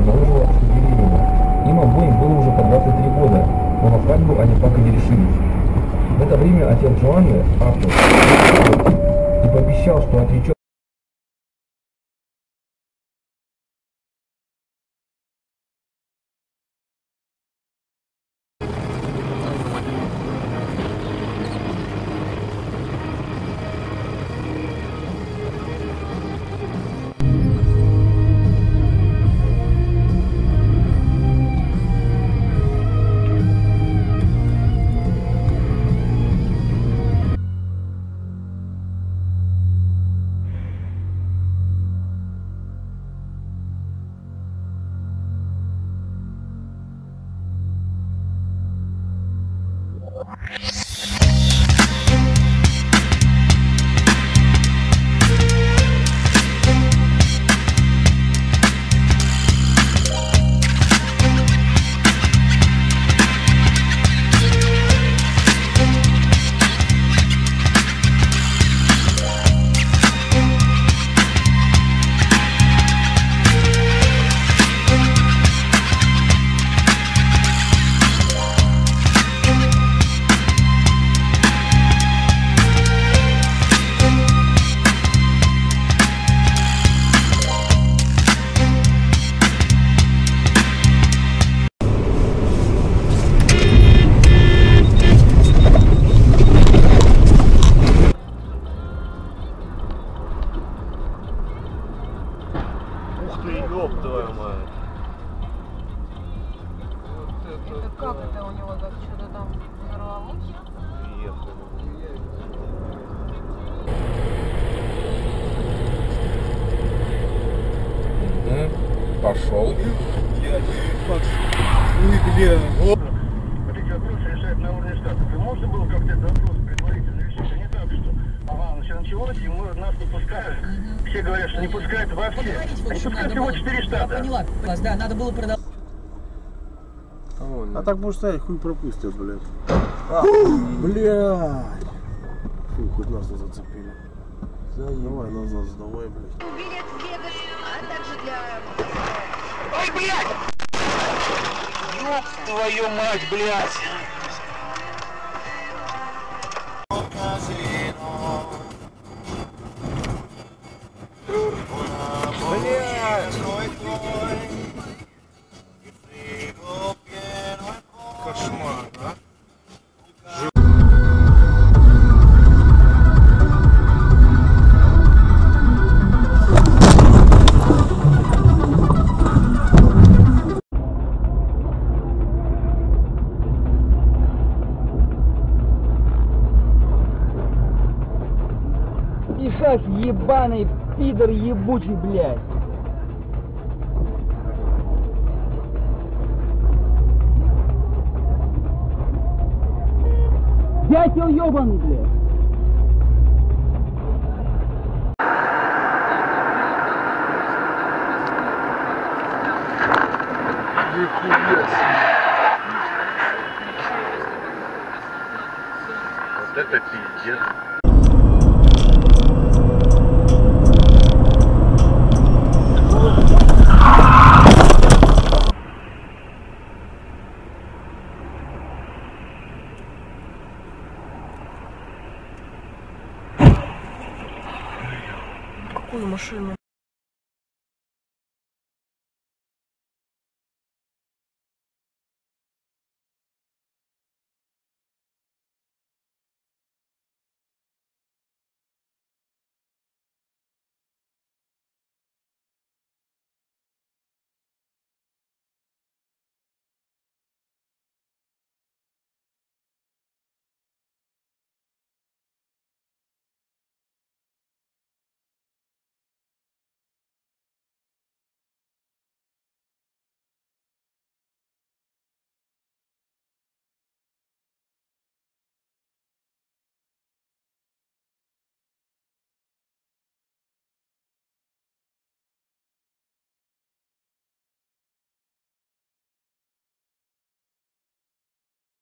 обнаружила, что беременна. Им обоим было уже по 23 года, но на свадьбу они так и не решились. В это время отец Джоанны, Артур, и пообещал, что отречет. Ёб твою мать. Это как это у него так что-то там взорвалось? Пошел. Вопрос решает на уровне штатов. И можно было как-то этот вопрос предварительно решить? А не так, что ага, все началось, и мы нас не пускают. Все говорят, что не пускают вообще. Они пускают всего 4 штата. Я поняла, да, надо было продавать. А так будешь стоять, хуй пропустят, блядь. Блядь. Фу, хоть нас не зацепили. Давай назад сдавай, блядь. Билет в Вегас, а также для... Ой, блядь! Ёб твою мать, блядь! Кошмар, а? Ишак ебаный, пидор ебучий, блядь. Дятел ебаный, блядь. Вот это пиздец. Какую машину?